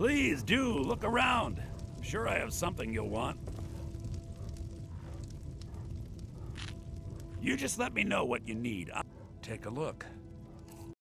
Please do look around. I'm sure I have something you'll want. You just let me know what you need. Take a look.